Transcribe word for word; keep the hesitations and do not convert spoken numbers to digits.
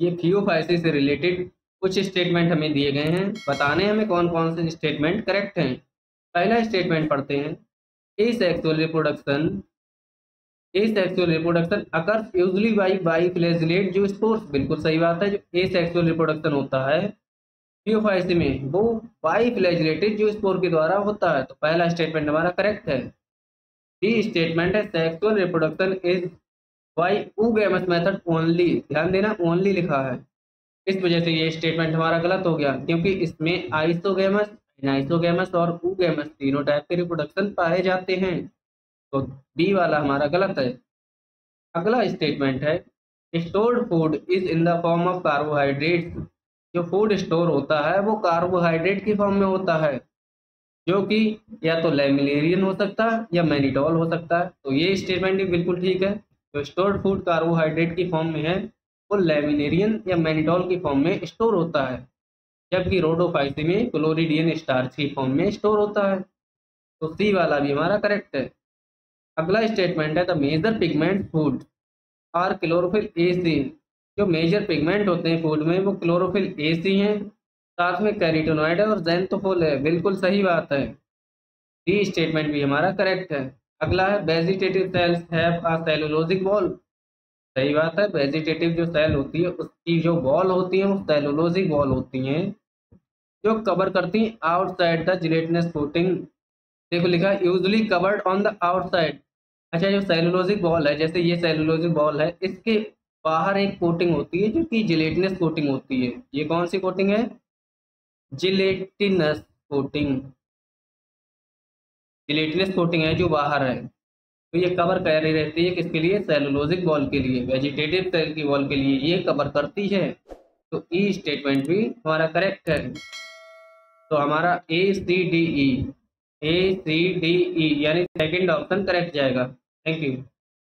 ये थियोफाइसी से रिलेटेड कुछ स्टेटमेंट हमें दिए गए हैं, बताने हमें कौन कौन से स्टेटमेंट करेक्ट हैं। पहला स्टेटमेंट पढ़ते हैं, asexual reproduction asexual reproduction occurs usually by by flagellate zoospores, बिल्कुल सही बात है। जो ए सेक्सुअल रिप्रोडक्शन होता है थियोफाइसी में वो बाई फ्लैजिलेटेड जो स्पोर के द्वारा होता है। तो पहला स्टेटमेंट हमारा करेक्ट है। बी स्टेटमेंट है sexual reproduction is by oogamous method only, ध्यान देना ओनली लिखा है, इस वजह से ये स्टेटमेंट हमारा गलत हो गया, क्योंकि इसमें आइसोगेमस, एनाइसोगेमस और oogamous तीनों टाइप के रिप्रोडक्शन पाए जाते हैं। तो बी वाला हमारा गलत है। अगला स्टेटमेंट है stored food is in the form of carbohydrates, जो फूड स्टोर होता है वो कार्बोहाइड्रेट की फॉर्म में होता है, जो कि या तो लेमिनेरियन हो सकता है या मैनिटोल हो सकता है। तो ये स्टेटमेंट भी बिल्कुल ठीक है। तो स्टोर्ड फूड कार्बोहाइड्रेट की फॉर्म में है, वो लेमिनेरियन या मैनिटोल की फॉर्म में स्टोर होता है, जबकि रोडोफाइसी में क्लोरिडियन स्टार्च की फॉर्म में स्टोर होता है। तो सी वाला भी हमारा करेक्ट है। अगला स्टेटमेंट है the major pigment found are chlorophyll A C, जो मेजर पिगमेंट होते हैं फूड में वो क्लोरोफिल ए सी हैं, साथ में कैरोटीनॉइड है और ज़ैंथोफोल है, बिल्कुल सही बात है। डी स्टेटमेंट भी हमारा करेक्ट है। अगला है vegetative cells have a cellulosic wall, सही बात है। वेजिटेटिव जो सेल होती है उसकी जो वॉल होती है वो सेलुलोजिक वॉल होती हैं, जो कवर करती हैं आउटसाइड द जिलेटिनस कोटिंग। देखो लिखा है usually covered on the outside. अच्छा, जो सेलुलोजिक वॉल है, जैसे ये सेलुलोजिक वॉल है, इसके बाहर एक कोटिंग होती है जो कि जिलेटिनस कोटिंग होती है। ये कौन सी कोटिंग है? जिलेटिनस कोटिंग, जिलेटिनस कोटिंग है जो बाहर है। तो ये कवर कर रही रहती है किसके लिए? सेलुलोजिक वॉल के लिए, वेजिटेटिव सेल की वॉल के लिए ये कवर करती है। तो ई स्टेटमेंट भी हमारा करेक्ट है। तो हमारा ए सी डी ई, ए सी डी ई यानी सेकंड ऑप्शन करेक्ट जाएगा। Thank you.